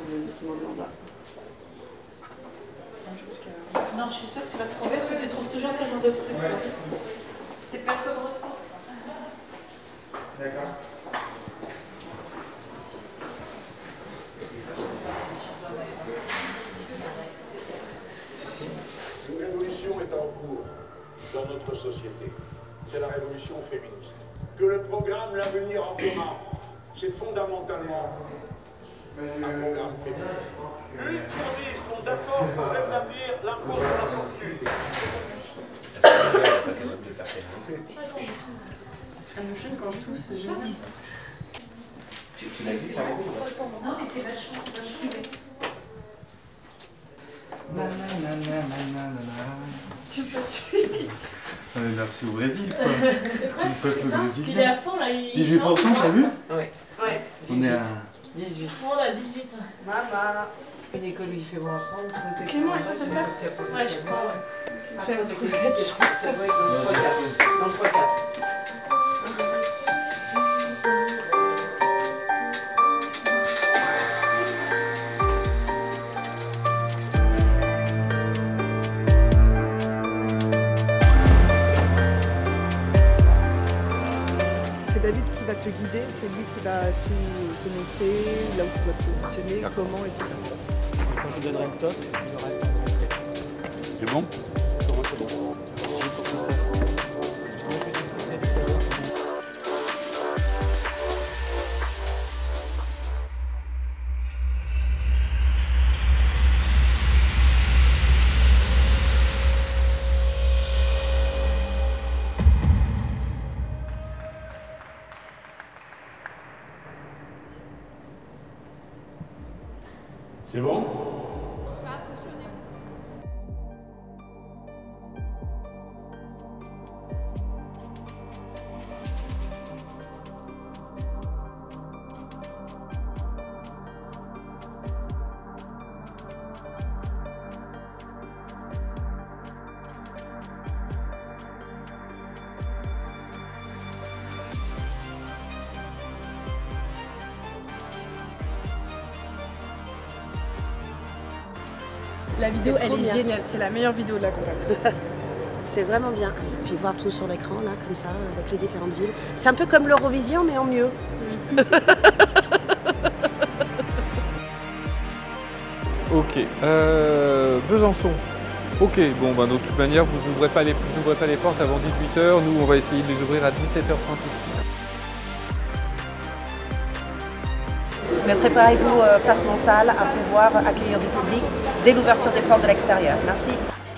Non, je suis sûre que tu vas trouver. Est-ce que tu trouves toujours ce genre de trucs? Tes persos de ressources. D'accord. Une révolution est en cours dans notre société. C'est la révolution féministe. Que le programme L'avenir en commun, c'est fondamentalement un programme féministe. L'une sur 10 sont d'accord pour rétablir l'impôt sur la fortune. Quand je tousse, c'est génial. Tu l'as vu, ça? Non, mais t'es vachement Tu peux merci au Brésil, quoi. Le peuple brésilien. Il est à fond là, il 18%, t'as vu? Ouais. On est à 18. On a 18. Maman. C'est que lui fait bon apprendre. Clément, elle sait faire? Ouais, je crois, ouais. J'aime trop cette chance. Dans le 3-4. C'est David qui va te guider, c'est lui qui va te montrer là où tu dois te positionner, comment et tout ça. Quand je donnerai le top, il aura le temps de rentrer. C'est bon? Comment c'est bon? C'est bon? Ça a fonctionné. La vidéo, elle est bien. géniale. C'est la meilleure vidéo de la campagne. C'est vraiment bien. Puis voir tout sur l'écran, là, comme ça, avec les différentes villes. C'est un peu comme l'Eurovision, mais en mieux. Ok. Besançon. Ok, bon, bah, de toute manière, vous n'ouvrez pas les portes avant 18h. Nous, on va essayer de les ouvrir à 17h30 ici. Mais préparez-vous, placement salle, à pouvoir accueillir du public dès l'ouverture des portes de l'extérieur. Merci.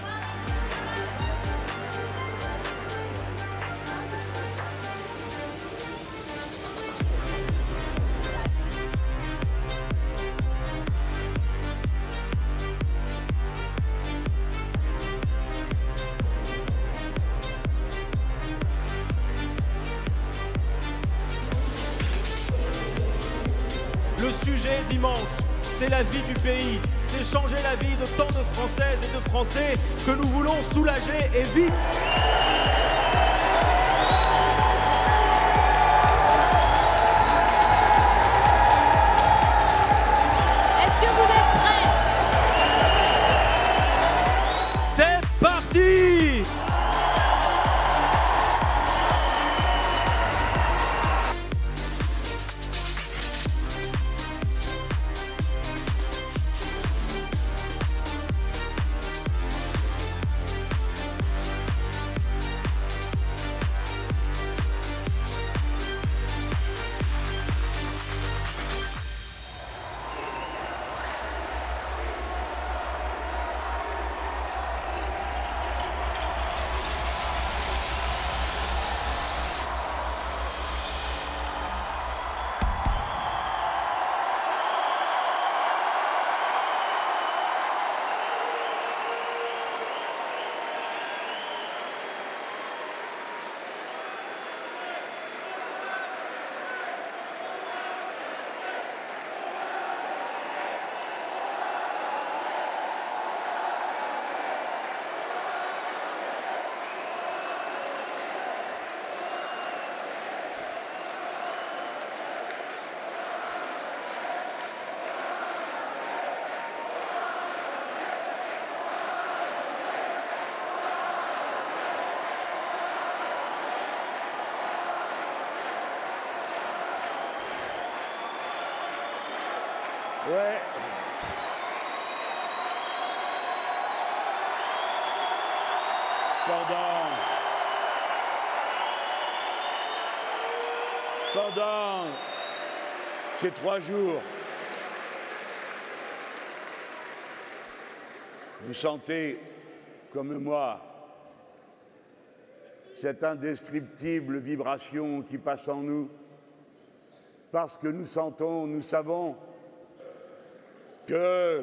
Le sujet dimanche, c'est la vie du pays, c'est changer la vie de tant de Françaises et de Français que nous voulons soulager et vite. Est-ce que vous êtes prêts? C'est parti! Ouais. Pendant ces 3 jours, vous sentez, comme moi, cette indescriptible vibration qui passe en nous, parce que nous sentons, nous savons que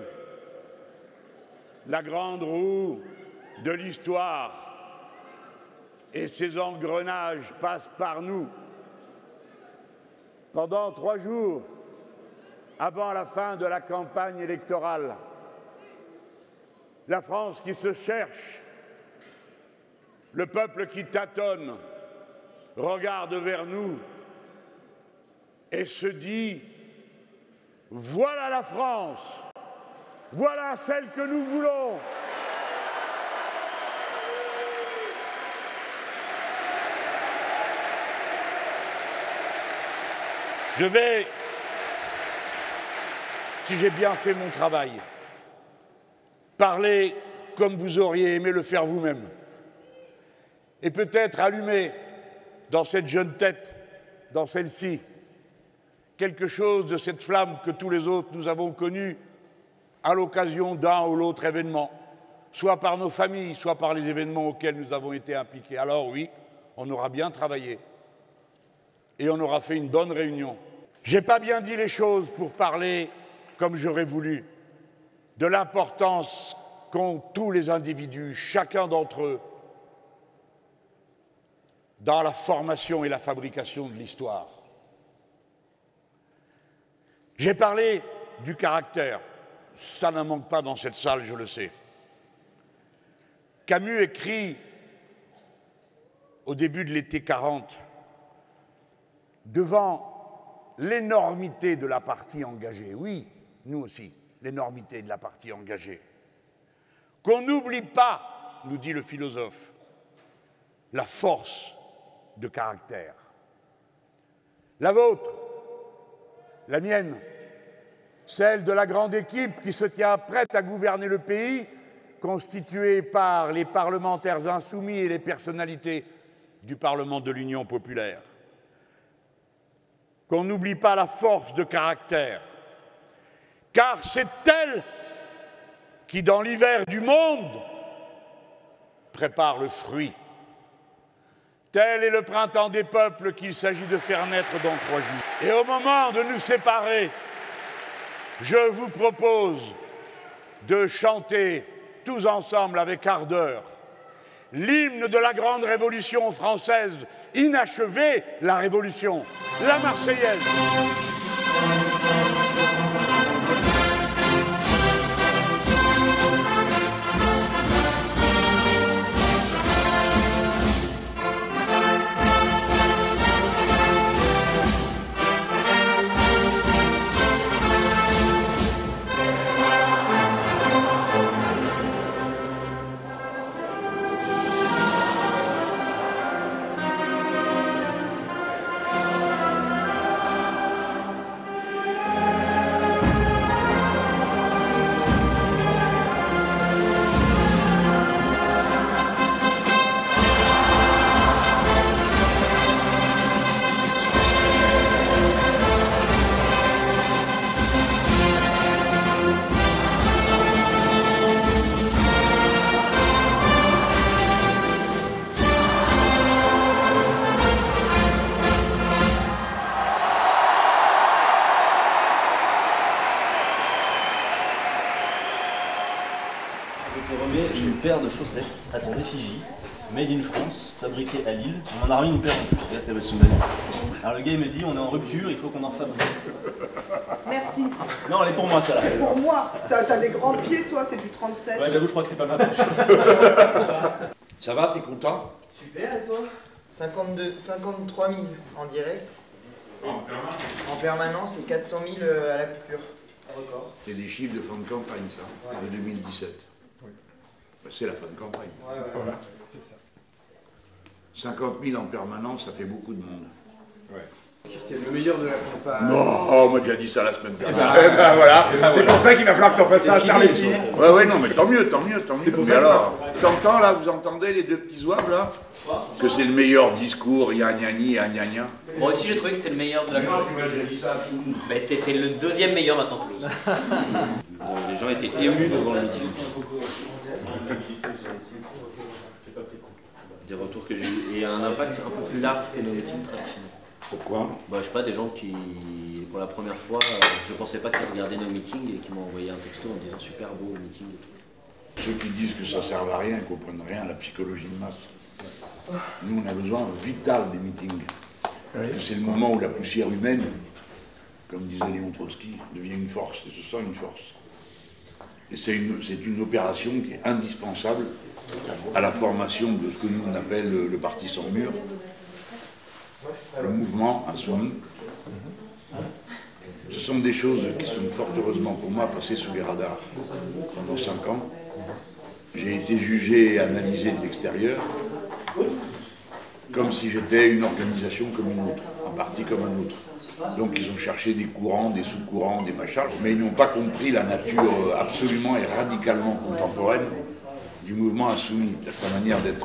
la grande roue de l'histoire et ses engrenages passent par nous. Pendant 3 jours, avant la fin de la campagne électorale, la France qui se cherche, le peuple qui tâtonne, regarde vers nous et se dit « Voilà la France, voilà celle que nous voulons ». Je vais, si j'ai bien fait mon travail, parler comme vous auriez aimé le faire vous-même. Et peut-être allumer dans cette jeune tête, dans celle-ci, quelque chose de cette flamme que tous les autres nous avons connue à l'occasion d'un ou l'autre événement, soit par nos familles, soit par les événements auxquels nous avons été impliqués. Alors oui, on aura bien travaillé et on aura fait une bonne réunion. J'ai pas bien dit les choses pour parler comme j'aurais voulu de l'importance qu'ont tous les individus, chacun d'entre eux, dans la formation et la fabrication de l'histoire. J'ai parlé du caractère. Ça ne manque pas dans cette salle, je le sais. Camus écrit au début de l'été 40, devant l'énormité de la partie engagée, oui, nous aussi, l'énormité de la partie engagée, qu'on n'oublie pas, nous dit le philosophe, la force de caractère. La vôtre, la mienne, celle de la grande équipe qui se tient prête à gouverner le pays, constituée par les parlementaires insoumis et les personnalités du Parlement de l'Union populaire. Qu'on n'oublie pas la force de caractère, car c'est elle qui, dans l'hiver du monde, prépare le fruit. Tel est le printemps des peuples qu'il s'agit de faire naître dans 3 jours. Et au moment de nous séparer, je vous propose de chanter tous ensemble avec ardeur l'hymne de la grande révolution française, inachevée, la Révolution, la Marseillaise. J'ai une paire de chaussettes à ton effigie, made in France, fabriquée à Lille. On m'en a remis une paire en plus, regarde, elles sont belles. Alors le gars il me dit on est en rupture, il faut qu'on en fabrique. Merci. Non, elle est pour moi ça là. C'est pour moi. T'as des grands pieds toi, c'est du 37. Ouais, j'avoue, je crois que c'est pas ma poche. Ça va, t'es content? Super, et toi? 53 000 en direct. En permanence et 400 000 à la coupure. Record. C'est des chiffres de fin de campagne, ça, de 2017. Oui. C'est la fin de campagne. Ouais. Voilà, c'est ça. 50 000 en permanence, ça fait beaucoup de monde. Ouais. C'était le meilleur de la campagne. Non, on m'a déjà dit ça la semaine dernière. Voilà. C'est pour ça qu'il va falloir que t'en fasses ça à Charletti. Ouais, non, mais tant mieux. C'est pour Mais ça alors, t'entends là, vous entendez les deux petits zouaves là? Que c'est le meilleur discours, gna gna gna. Moi aussi j'ai trouvé que c'était le meilleur de la campagne. Mais c'était le deuxième meilleur maintenant Toulouse. Les gens étaient émus devant le meeting. Des retours que j'ai eu et un impact un peu plus large que nos meetings traditionnels. Pourquoi? Je sais pas, des gens qui, pour la première fois, je pensais pas qu'ils regardaient nos meetings et qui m'ont envoyé un texto en disant super beau meeting et tout. Ceux qui disent que ça sert à rien, qu'ils comprennent rien à la psychologie de masse. Nous, on a besoin vital des meetings. C'est le moment où la poussière humaine, comme disait Léon Trotsky, devient une force, et se sent une force. Et c'est une opération qui est indispensable à la formation de ce que nous on appelle le parti sans mur, le mouvement insoumis. Ce sont des choses qui sont fort heureusement pour moi passées sous les radars pendant 5 ans. J'ai été jugé et analysé de l'extérieur comme si j'étais une organisation comme une autre, un parti comme un autre. Donc ils ont cherché des courants, des sous-courants, des machins, mais ils n'ont pas compris la nature absolument et radicalement contemporaine du mouvement insoumis, sa manière d'être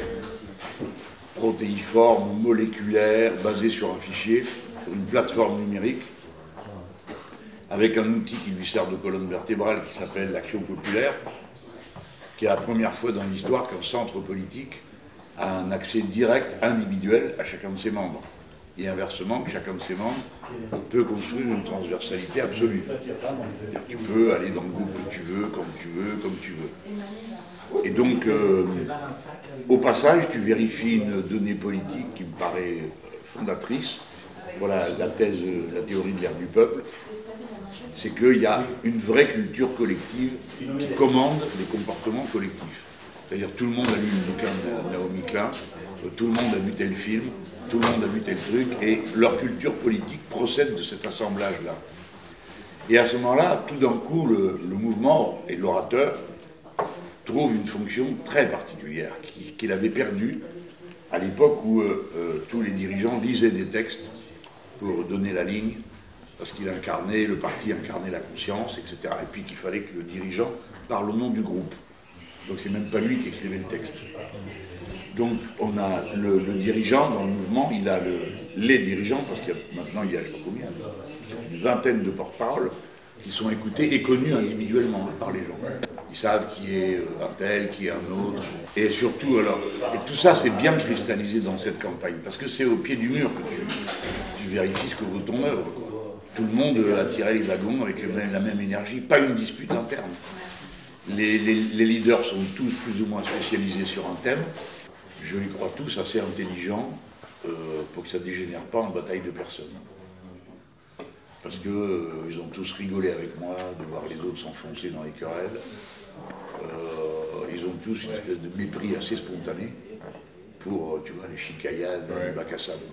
protéiforme, moléculaire, basé sur un fichier, sur une plateforme numérique, avec un outil qui lui sert de colonne vertébrale qui s'appelle l'action populaire, qui est la première fois dans l'histoire qu'un centre politique a un accès direct, individuel, à chacun de ses membres. Et inversement, que chacun de ses membres peut construire une transversalité absolue. Tu peux aller dans le groupe que tu veux, comme tu veux, comme tu veux. Et donc, au passage, tu vérifies une donnée politique qui me paraît fondatrice. Voilà la thèse, la théorie de l'ère du peuple. C'est qu'il y a une vraie culture collective qui commande les comportements collectifs. C'est-à-dire tout le monde a lu le bouquin de Naomi Klein, tout le monde a vu tel film, tout le monde a vu tel truc, et leur culture politique procède de cet assemblage-là. Et à ce moment-là, tout d'un coup, le mouvement et l'orateur trouvent une fonction très particulière, qu'il avait perdue à l'époque où tous les dirigeants lisaient des textes pour donner la ligne, parce qu'il incarnait, le parti incarnait la conscience, etc. Et puis qu'il fallait que le dirigeant parle au nom du groupe. Donc c'est même pas lui qui écrivait le texte. Donc on a le dirigeant dans le mouvement, il a les dirigeants, parce qu'il y a maintenant, il y a je sais pas combien, une vingtaine de porte-paroles qui sont écoutés et connus individuellement par les gens. Ils savent qui est un tel, qui est un autre. Et surtout, alors, et tout ça c'est bien cristallisé dans cette campagne, parce que c'est au pied du mur que tu vérifies ce que vaut ton œuvre, quoi. Tout le monde a tiré les wagons avec la même énergie, pas une dispute interne. Les leaders sont tous plus ou moins spécialisés sur un thème. Je les crois tous assez intelligents pour que ça ne dégénère pas en bataille de personnes. Parce qu'ils ont tous rigolé avec moi de voir les autres s'enfoncer dans les querelles. Ils ont tous une espèce de mépris assez spontané pour, tu vois, les chicaillades, les bacs à sable.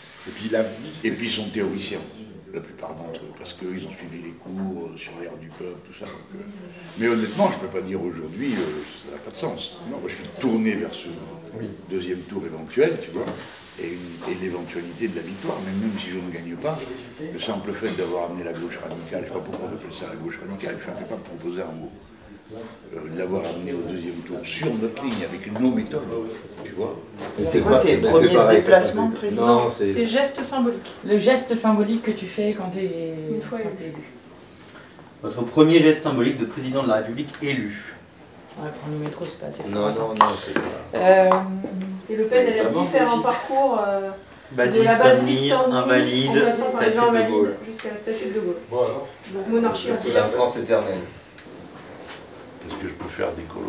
Et puis ils sont théoriciens, la plupart d'entre eux, parce qu'ils ont suivi les cours sur l'ère du peuple, tout ça. Donc, mais honnêtement, je ne peux pas dire aujourd'hui, ça n'a pas de sens. Non, moi je suis tourné vers ce deuxième tour éventuel, tu vois, et l'éventualité de la victoire, mais même si je ne gagne pas, le simple fait d'avoir amené la gauche radicale, je ne sais pas pourquoi on appelle ça la gauche radicale, je suis incapable de proposer un mot. De l'avoir amené au deuxième tour sur notre ligne, avec nos méthodes, tu vois. C'est quoi ces premiers déplacements de président? Non, c'est geste symbolique. Le geste symbolique que tu fais quand tu es élu. Votre premier geste symbolique de président de la République élu. Ouais, prendre le métro, c'est pas assez fort. Non, c'est pas... Et Le Pen, elle a dit faire un parcours de la Basilique basilique Saint-Denis, Saint-Denis, Invalide, en passant par les statue de Invalides Gaulle. jusqu'à la statue de Gaulle. Voilà. Donc monarchie. C'est la France éternelle. Qu'est-ce que je peux faire d'écolo?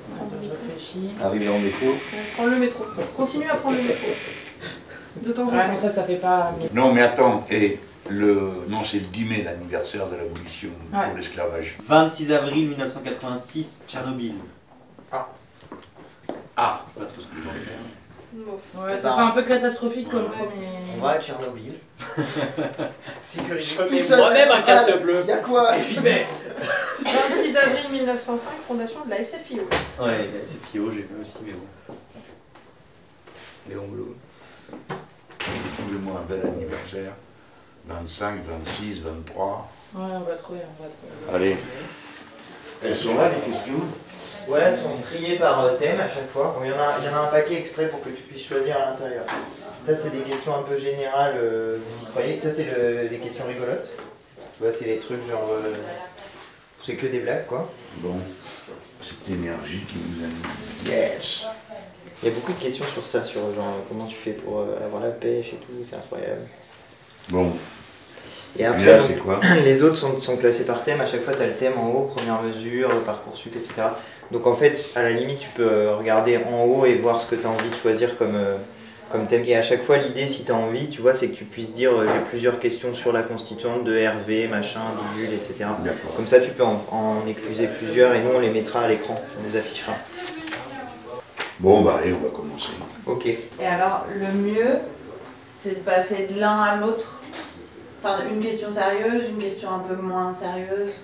Arriver en métro. Prendre le métro. Continue à prendre le métro. De temps en temps. Mais ça fait pas... Non, mais attends, non, c'est le 10 mai, l'anniversaire de l'abolition pour l'esclavage. 26 avril 1986, Tchernobyl. Ah, pas trop ce que j'en fais. Ouais, ça fait un peu catastrophique comme premier... On va à Tchernobyl. Je mets moi-même un casque bleu. Y'a quoi? 26 avril 1905, fondation de la SFIO. Ouais, la SFIO, j'ai vu aussi, mais bon. Léon Blum. Trouvez-moi un bel anniversaire. 25, 26, 23. Ouais, on va trouver, Allez. Elles sont là, les questions? Ouais, elles sont triées par thème à chaque fois. Bon, il y en a un paquet exprès pour que tu puisses choisir à l'intérieur. Ça, c'est des questions un peu générales, vous y croyez. Ça, c'est les questions rigolotes. Tu vois, c'est les trucs genre... c'est que des blagues, quoi. Bon. Cette énergie qui nous anime. Yes! Il y a beaucoup de questions sur ça, sur genre comment tu fais pour avoir la pêche et tout, c'est incroyable. Bon. Et après, là, c'est quoi? Les autres sont classés par thème. À chaque fois, tu as le thème en haut, première mesure, Parcoursup, etc. Donc en fait, à la limite, tu peux regarder en haut et voir ce que tu as envie de choisir comme thème. Et à chaque fois, l'idée, si tu as envie, tu vois, c'est que tu puisses dire j'ai plusieurs questions sur la constituante de Hervé, machin, bidule, etc. Comme ça, tu peux en écluser plusieurs et nous, on les mettra à l'écran, on les affichera. Bon, bah allez, on va commencer. Ok. Et alors, le mieux, c'est de passer de l'un à l'autre. Enfin, une question sérieuse, une question un peu moins sérieuse.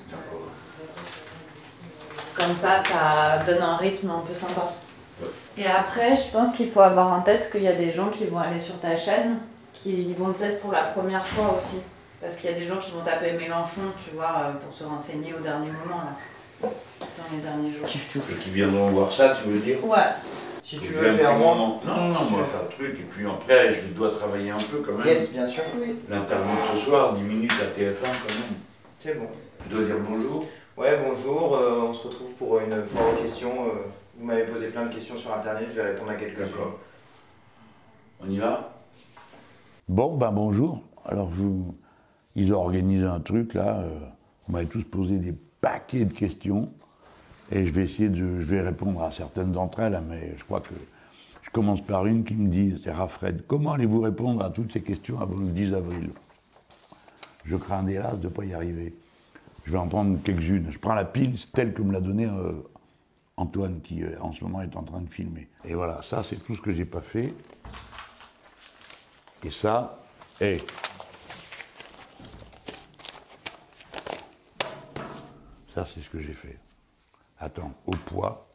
Comme ça donne un rythme un peu sympa. Et après, je pense qu'il faut avoir en tête qu'il y a des gens qui vont aller sur ta chaîne, qui vont peut-être pour la première fois aussi. Parce qu'il y a des gens qui vont taper Mélenchon, tu vois, pour se renseigner au dernier moment, là. Dans les derniers jours. Et qui viendront voir ça, tu veux dire? Ouais. Si tu veux faire moi. Non, on va faire le truc, et puis après, je dois travailler un peu quand même. Yes, bien sûr. Oui. L'interview de ce soir, 10 minutes à TF1 quand même. C'est bon. Je dois dire bonjour? Ouais, bonjour, on se retrouve pour une foire aux questions. Vous m'avez posé plein de questions sur internet, je vais répondre à quelques-unes. On y va? Bon, ben bonjour. Alors, ils ont organisé un truc là, vous m'avez tous posé des paquets de questions. Et je vais répondre à certaines d'entre elles, mais je crois que je commence par une qui me dit, c'est Rafred, comment allez-vous répondre à toutes ces questions avant le 10 avril? Je crains hélas de ne pas y arriver. Je vais en prendre quelques-unes. Je prends la pile telle que me l'a donnée Antoine, qui en ce moment est en train de filmer. Et voilà, ça c'est tout ce que j'ai pas fait. Et ça, ça c'est ce que j'ai fait. Attends, au poids,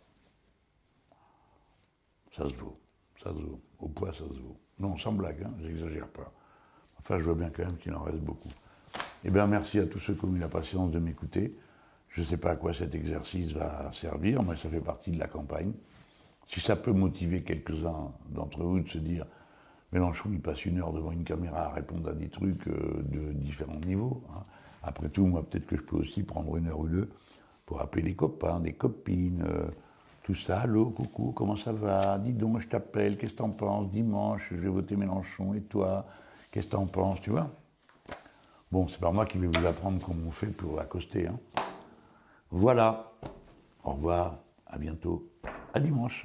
ça se vaut. Au poids, ça se vaut. Non, sans blague, hein, j'exagère pas. Enfin, je vois bien quand même qu'il en reste beaucoup. Eh bien, merci à tous ceux qui ont eu la patience de m'écouter. Je ne sais pas à quoi cet exercice va servir, mais ça fait partie de la campagne. Si ça peut motiver quelques-uns d'entre vous de se dire « Mélenchon, il passe 1 heure devant une caméra à répondre à des trucs de différents niveaux. Hein. » Après tout, moi, peut-être que je peux aussi prendre 1 heure ou 2 pour appeler les copains, des copines, tout ça. Allô, coucou, comment ça va? Dis donc, je t'appelle, qu'est-ce que t'en penses? Dimanche, je vais voter Mélenchon, et toi? Qu'est-ce que t'en penses, tu vois? Bon, c'est pas moi qui vais vous apprendre comment on fait pour accoster. Hein. Voilà. Au revoir, à bientôt, à dimanche.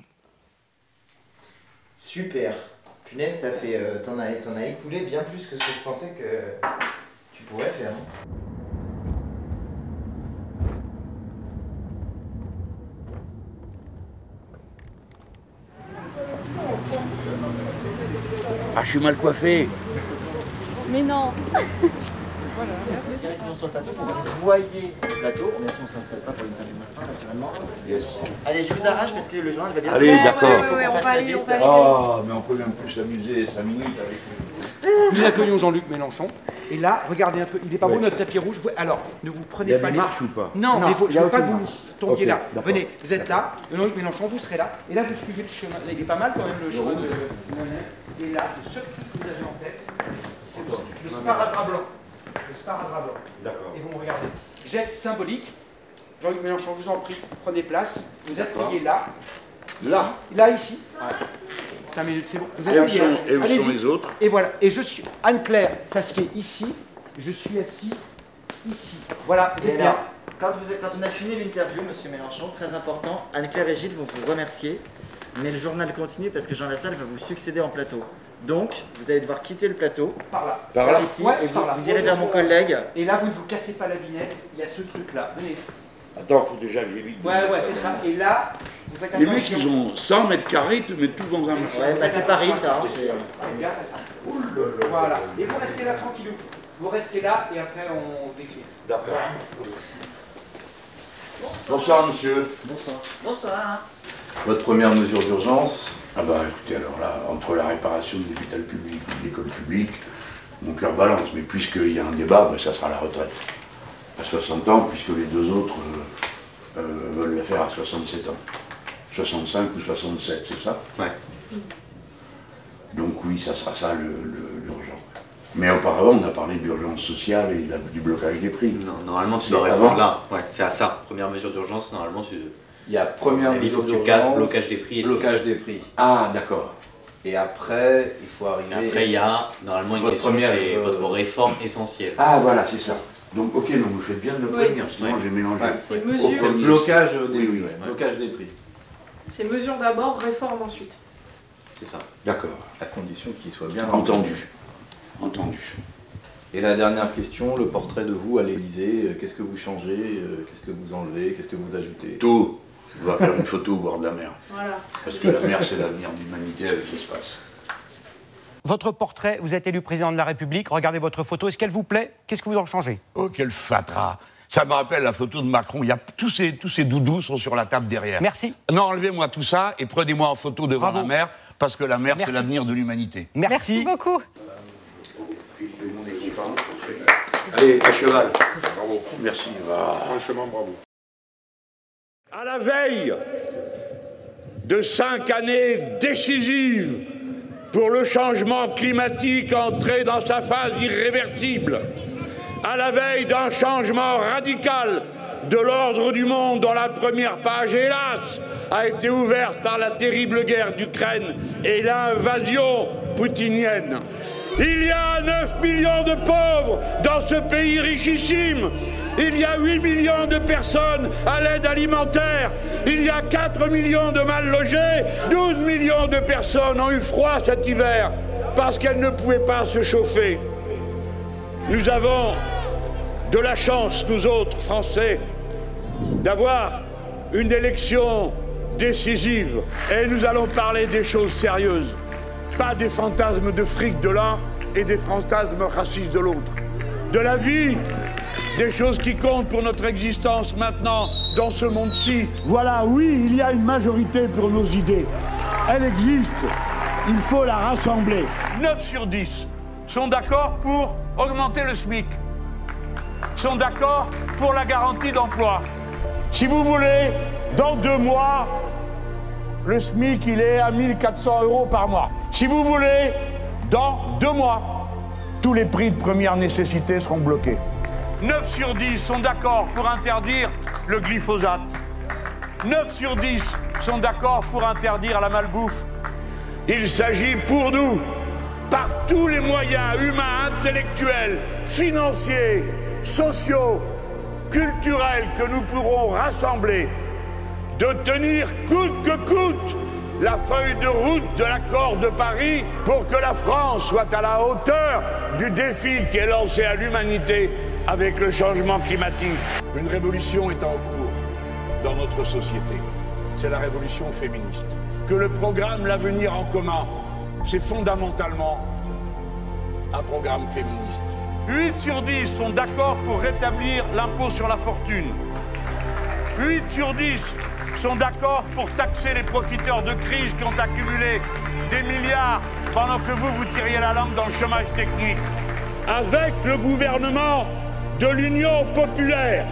Super. Punaise, t'en as écoulé bien plus que ce que je pensais que tu pourrais faire. Hein. Ah, je suis mal coiffé. Mais non. Voilà, merci. Directement sur le plateau, vous voyez le plateau, bien sûr on ne s'installe pas pour l'interview maintenant, naturellement. Yes. Allez, je vous arrache parce que le journal va bien. Allez, d'accord. Ouais, on va aller. Oh, mais on peut même plus s'amuser 5 minutes avec lui. Nous accueillons Jean-Luc Mélenchon. Et là, regardez un peu, il est pas beau notre tapis rouge. Alors, ne vous prenez pas Il y a des marches ou pas? Non, mais je ne veux pas que vous tombiez Okay, là. d'accord. Venez, vous êtes là, Jean-Luc Mélenchon, vous serez là. Et là, vous suivez le chemin. Là, il est pas mal quand même le chemin de... Et là, le seul truc que vous avez en tête, c'est le sparadrap blanc. Le sparadrap blanc. D'accord. Et vous me regardez. Geste symbolique. Jean-Luc Mélenchon, je vous en prie, prenez place. Vous asseyez là. Là. Là, ici. Ouais. 5 minutes, c'est bon. Vous Et où asseyez sont- là. et où sont Allez-y. les autres? Et voilà. Et je suis... Anne-Claire s'assied ici. Je suis assis ici. Voilà, vous êtes Et bien. là, quand on a fini l'interview, monsieur Mélenchon, très important, Anne-Claire et Gilles vont vous remercier. Mais le journal continue parce que Jean Lassalle va vous succéder en plateau. Donc, vous allez devoir quitter le plateau. Par là. Par là. Ici, Ouais, et par là. vous irez vers mon collègue. Et là, vous ne vous cassez pas la binette. Il y a ce truc-là. Venez. Attends, il faut déjà que j'évite. Ouais, c'est ça. Et là, vous faites Les attention. mecs, ils ont 100 mètres carrés, ils te mettent tout dans un machin. Ouais, bah c'est Paris ça. Hein, Faites gaffe à ça. Voilà. Et vous restez là tranquillou. Vous restez là et après on vous explique. D'accord. Bonsoir, monsieur. Bonsoir. Bonsoir. Votre première mesure d'urgence? Ah bah écoutez, alors là, entre la réparation de l'hôpital public ou de l'école publique, mon cœur balance. Mais puisqu'il y a un débat, bah, ça sera la retraite. À 60 ans, puisque les deux autres veulent la faire à 67 ans. 65 ou 67, c'est ça? Ouais. Donc oui, ça sera ça l'urgence. Mais auparavant, on a parlé de l'urgence sociale et du blocage des prix. Non, normalement, tu dois répondre là. Ouais, c'est à ça. Première mesure d'urgence, normalement, tu... Il y a première mesure d'urgence, il faut que tu casses blocage des prix. Blocage des prix. Ah, d'accord. Et après, il faut arriver... Après, il y a normalement une question, c'est votre réforme essentielle. Ah, voilà, c'est ça. Donc, ok, donc vous faites bien de le prévenir, sinon j'ai mélangé. Ouais, c'est mesure. Blocage des prix. Blocage des prix. C'est mesure d'abord, réforme ensuite. C'est ça. D'accord. À condition qu'il soit bien entendu. Entendu. Et la dernière question, le portrait de vous à l'Élysée, qu'est-ce que vous changez, qu'est-ce que vous enlevez, qu'est-ce que vous ajoutez? Tout. On va faire une photo au bord de la mer. Voilà. Parce que la mer, c'est l'avenir de l'humanité avec l'espace. Votre portrait, vous êtes élu président de la République, regardez votre photo, est-ce qu'elle vous plaît? Qu'est-ce que vous en changez? Oh, quel fatras! Ça me rappelle la photo de Macron. Il y a tous ces doudous sont sur la table derrière. Merci. Non, enlevez-moi tout ça et prenez-moi en photo devant la mer, parce que la mer, c'est l'avenir de l'humanité. Merci beaucoup. Allez, à cheval. Bravo. Merci. Franchement, bravo. À la veille de 5 années décisives pour le changement climatique entré dans sa phase irréversible, à la veille d'un changement radical de l'ordre du monde dont la première page, hélas, a été ouverte par la terrible guerre d'Ukraine et l'invasion poutinienne. Il y a 9 millions de pauvres dans ce pays richissime. Il y a 8 millions de personnes à l'aide alimentaire. Il y a 4 millions de mal logés. 12 millions de personnes ont eu froid cet hiver parce qu'elles ne pouvaient pas se chauffer. Nous avons de la chance, nous autres Français, d'avoir une élection décisive. Et nous allons parler des choses sérieuses. Pas des fantasmes de fric de l'un et des fantasmes racistes de l'autre. De la vie, des choses qui comptent pour notre existence maintenant, dans ce monde-ci. Voilà, oui, il y a une majorité pour nos idées. Elle existe, il faut la rassembler. 9 sur 10 sont d'accord pour augmenter le SMIC, sont d'accord pour la garantie d'emploi. Si vous voulez, dans 2 mois, le SMIC, il est à 1 400 € par mois. Si vous voulez, dans 2 mois, tous les prix de première nécessité seront bloqués. 9 sur 10 sont d'accord pour interdire le glyphosate. 9 sur 10 sont d'accord pour interdire la malbouffe. Il s'agit pour nous, par tous les moyens humains, intellectuels, financiers, sociaux, culturels que nous pourrons rassembler, de tenir coûte que coûte la feuille de route de l'accord de Paris pour que la France soit à la hauteur du défi qui est lancé à l'humanité avec le changement climatique. Une révolution est en cours dans notre société. C'est la révolution féministe. Que le programme L'Avenir en commun, c'est fondamentalement un programme féministe. 8 sur 10 sont d'accord pour rétablir l'impôt sur la fortune. 8 sur 10 sont d'accord pour taxer les profiteurs de crise qui ont accumulé des milliards pendant que vous tiriez la langue dans le chômage technique. Avec le gouvernement de l'Union populaire,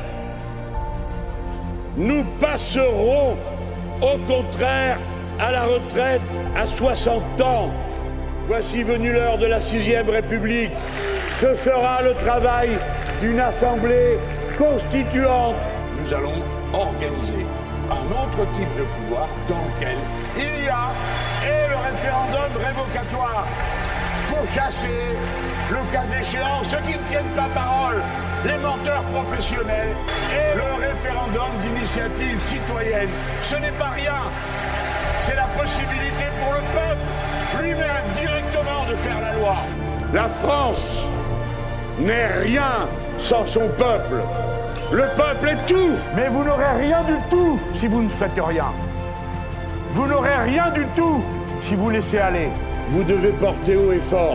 nous passerons au contraire à la retraite à 60 ans. Voici venue l'heure de la 6e République. Ce sera le travail d'une assemblée constituante. Nous allons organiser un autre type de pouvoir dans lequel il y a le référendum révocatoire pour chasser, le cas échéant, ceux qui ne tiennent pas parole, les menteurs professionnels, et le référendum d'initiative citoyenne. Ce n'est pas rien, c'est la possibilité pour le peuple lui-même directement de faire la loi. La France n'est rien sans son peuple. Le peuple est tout. Mais vous n'aurez rien du tout si vous ne faites rien. Vous n'aurez rien du tout si vous laissez aller. Vous devez porter haut et fort,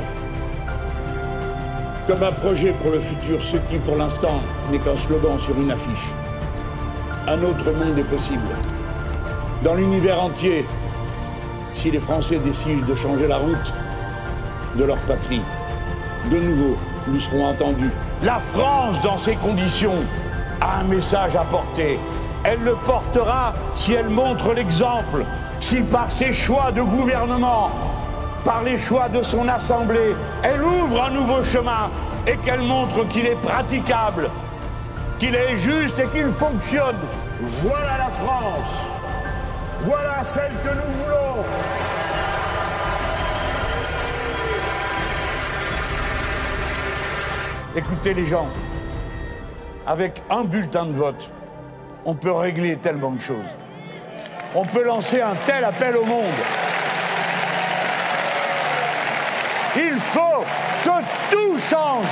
comme un projet pour le futur, ce qui pour l'instant n'est qu'un slogan sur une affiche. un autre monde est possible. Dans l'univers entier, si les Français décident de changer la route de leur patrie, de nouveau, nous serons entendus. La France, dans ces conditions, a un message à porter. Elle le portera si elle montre l'exemple, si par ses choix de gouvernement, par les choix de son Assemblée, elle ouvre un nouveau chemin et qu'elle montre qu'il est praticable, qu'il est juste et qu'il fonctionne. Voilà la France. Voilà celle que nous voulons. Écoutez les gens, avec un bulletin de vote, on peut régler tellement de choses. On peut lancer un tel appel au monde. Il faut que tout change.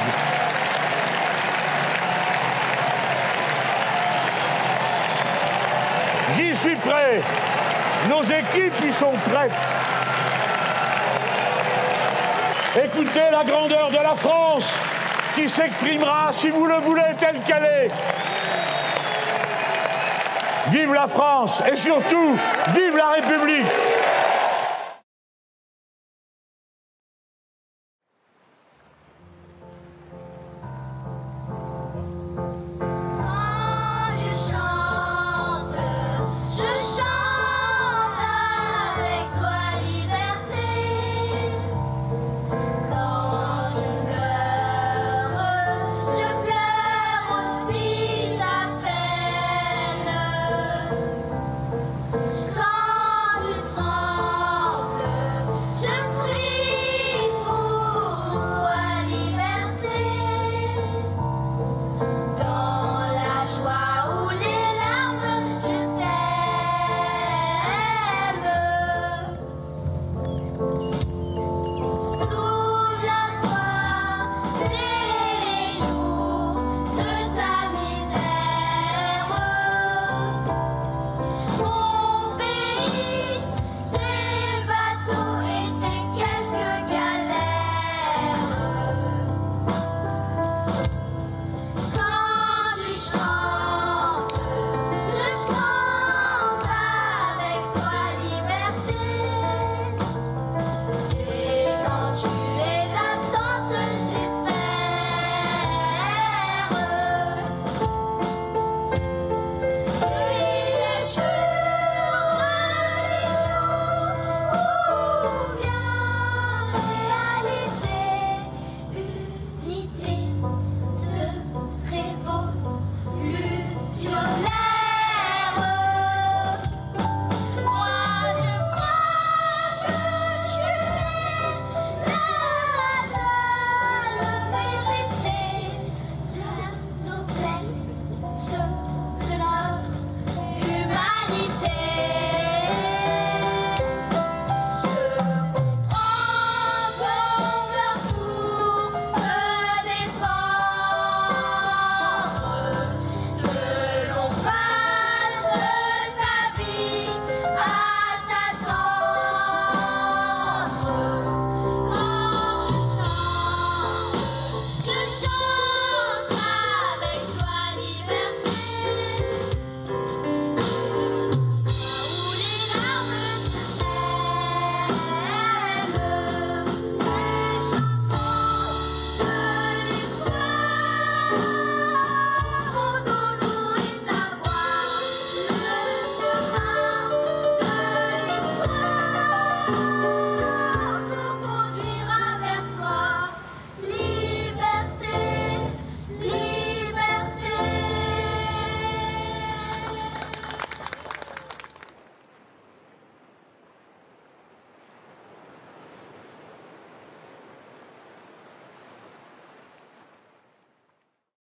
J'y suis prêt. Nos équipes y sont prêtes. Écoutez la grandeur de la France qui s'exprimera, si vous le voulez, telle qu'elle est. Vive la France et surtout, vive la République!